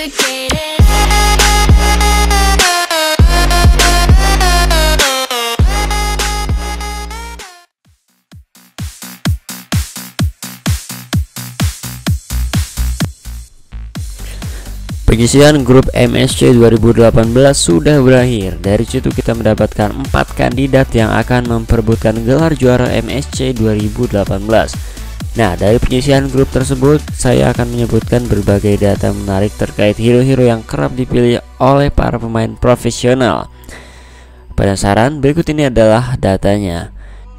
complicated. Penyisihan grup MSC 2018 sudah berakhir. Dari situ kita mendapatkan 4 kandidat yang akan memperebutkan gelar juara MSC 2018. Nah, dari penyisihan grup tersebut saya akan menyebutkan berbagai data menarik terkait hero-hero yang kerap dipilih oleh para pemain profesional. Penasaran? Berikut ini adalah datanya.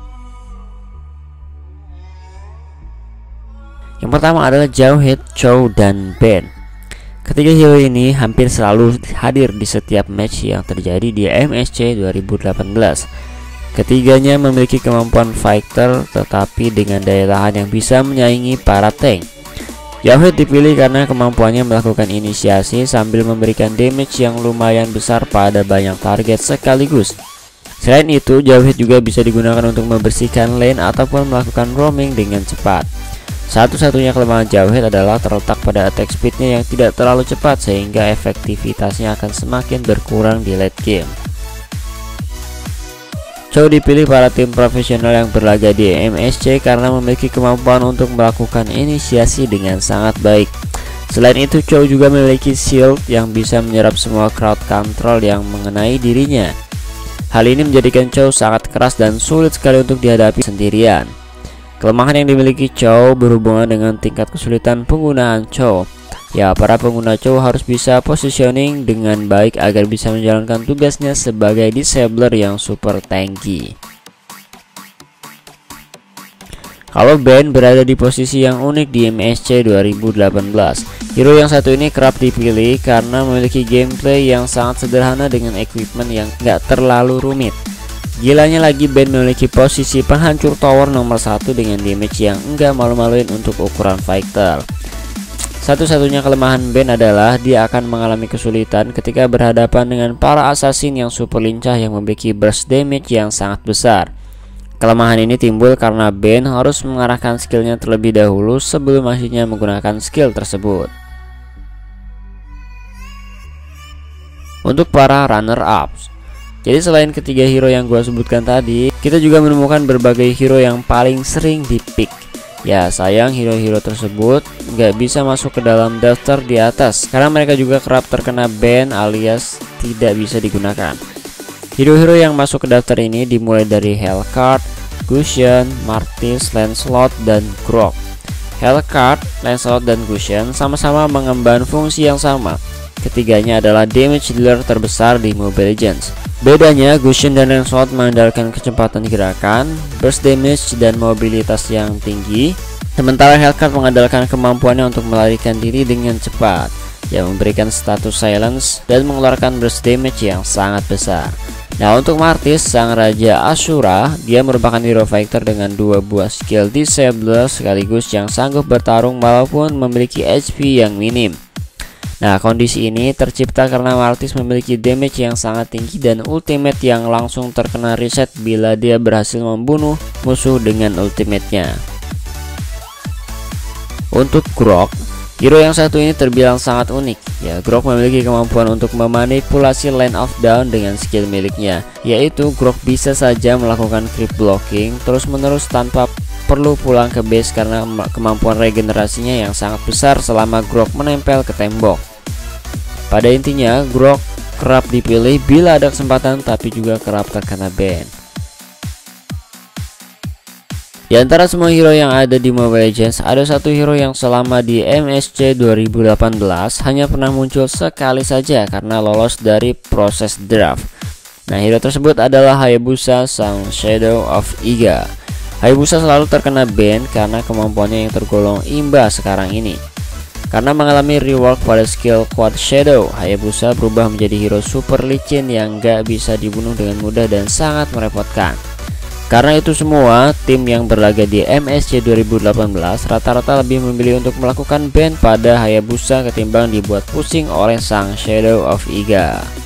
Yang pertama adalah Jawhead, Chow, dan Ben. Ketiga hero ini hampir selalu hadir di setiap match yang terjadi di MSC 2018. Ketiganya memiliki kemampuan fighter tetapi dengan daya tahan yang bisa menyaingi para tank. Jawhead dipilih karena kemampuannya melakukan inisiasi sambil memberikan damage yang lumayan besar pada banyak target sekaligus. Selain itu, Jawhead juga bisa digunakan untuk membersihkan lane ataupun melakukan roaming dengan cepat. Satu-satunya kelemahan Jawhead adalah terletak pada attack speednya yang tidak terlalu cepat sehingga efektivitasnya akan semakin berkurang di late game. Chow dipilih para tim profesional yang berlaga di MSC karena memiliki kemampuan untuk melakukan inisiasi dengan sangat baik. Selain itu, Chow juga memiliki shield yang bisa menyerap semua crowd control yang mengenai dirinya. Hal ini menjadikan Chow sangat keras dan sulit sekali untuk dihadapi sendirian. Kelemahan yang dimiliki Chow berhubungan dengan tingkat kesulitan penggunaan Chow. Ya, para pengguna Chow harus bisa positioning dengan baik agar bisa menjalankan tugasnya sebagai disabler yang super tanky. Kalau Ben berada di posisi yang unik di MSC 2018. Hero yang satu ini kerap dipilih karena memiliki gameplay yang sangat sederhana dengan equipment yang gak terlalu rumit. Gilanya lagi, Ben memiliki posisi penghancur tower nomor 1 dengan damage yang enggak malu-maluin untuk ukuran fighter. Satu-satunya kelemahan Ben adalah dia akan mengalami kesulitan ketika berhadapan dengan para assassin yang super lincah yang memiliki burst damage yang sangat besar. Kelemahan ini timbul karena Ben harus mengarahkan skillnya terlebih dahulu sebelum akhirnya menggunakan skill tersebut. Untuk para runner-ups, jadi selain ketiga hero yang gua sebutkan tadi, kita juga menemukan berbagai hero yang paling sering di-pick. Ya, sayang hero-hero tersebut nggak bisa masuk ke dalam daftar di atas karena mereka juga kerap terkena ban alias tidak bisa digunakan. Hero-hero yang masuk ke daftar ini dimulai dari Hellcard, Gusion, Martis, Lancelot, dan Grok. Hellcard, Lancelot, dan Gusion sama-sama mengemban fungsi yang sama. Ketiganya adalah damage dealer terbesar di Mobile Legends. Bedanya, Gusion dan Lancelot mengandalkan kecepatan gerakan, burst damage, dan mobilitas yang tinggi. Sementara Hellcard mengandalkan kemampuannya untuk melarikan diri dengan cepat, yang memberikan status silence dan mengeluarkan burst damage yang sangat besar. Nah, untuk Martis, sang Raja Ashura, dia merupakan hero fighter dengan 2 buah skill disabler sekaligus yang sanggup bertarung walaupun memiliki HP yang minim. Nah, kondisi ini tercipta karena Martis memiliki damage yang sangat tinggi dan ultimate yang langsung terkena reset bila dia berhasil membunuh musuh dengan ultimate-nya. Untuk Grok, hero yang satu ini terbilang sangat unik. Ya, Grok memiliki kemampuan untuk memanipulasi lane of down dengan skill miliknya, yaitu Grok bisa saja melakukan creep blocking terus-menerus tanpa perlu pulang ke base karena kemampuan regenerasinya yang sangat besar selama Grok menempel ke tembok. Pada intinya, Grok kerap dipilih bila ada kesempatan tapi juga kerap terkena ban. Di antara semua hero yang ada di Mobile Legends, ada satu hero yang selama di MSC 2018 hanya pernah muncul sekali saja karena lolos dari proses draft. Nah, hero tersebut adalah Hayabusa, sang Shadow of Iga. Hayabusa selalu terkena ban karena kemampuannya yang tergolong imba sekarang ini. Karena mengalami rework pada skill Quad Shadow, Hayabusa berubah menjadi hero super licin yang gak bisa dibunuh dengan mudah dan sangat merepotkan. Karena itu semua, tim yang berlaga di MSC 2018 rata-rata lebih memilih untuk melakukan ban pada Hayabusa ketimbang dibuat pusing oleh sang Shadow of Iga.